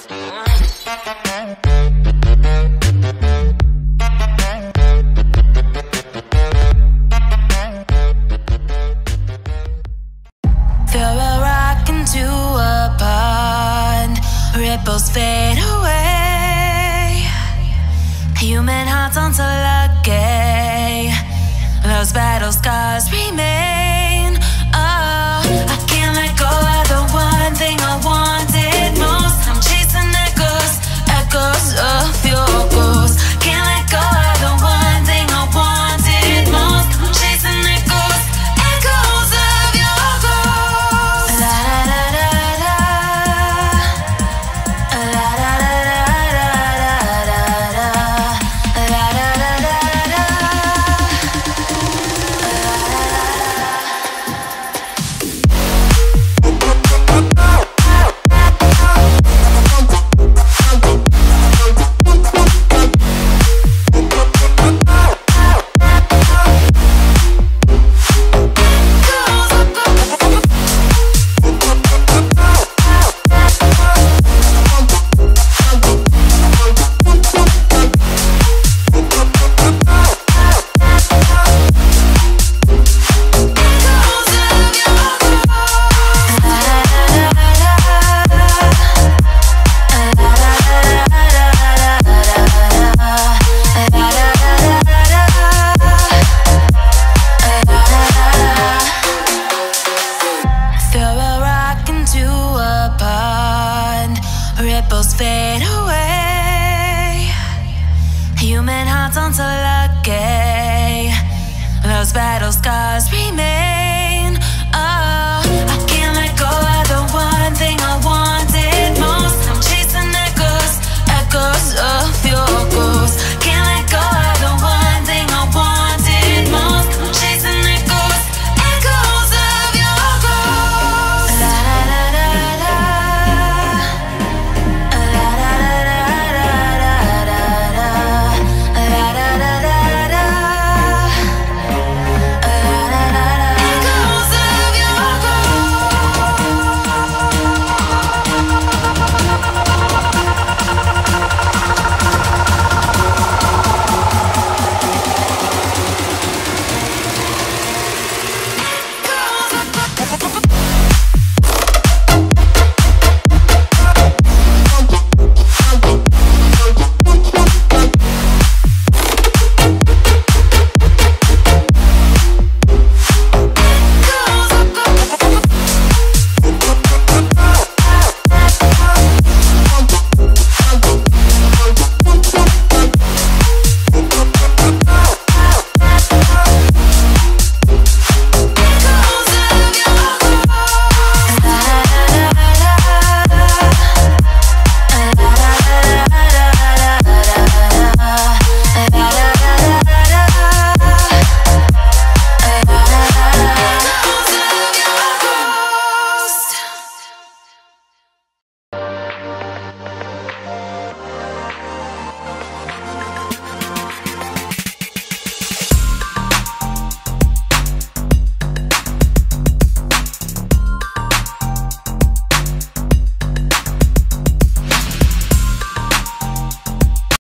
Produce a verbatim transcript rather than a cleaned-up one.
Throw a rock into a pond, ripples fade away. Human hearts aren't so lucky, those battle scars remain. Oh, I can't let go of the one thing I wanted most. I'm chasing echoes, echoes of your ghost. Can't let go of the one thing I wanted most. I'm chasing echoes, echoes of your ghost. La da da da da, la da da da da da da, la da da da da. Ripples fade away. Human hearts aren't so lucky, those battle scars remain.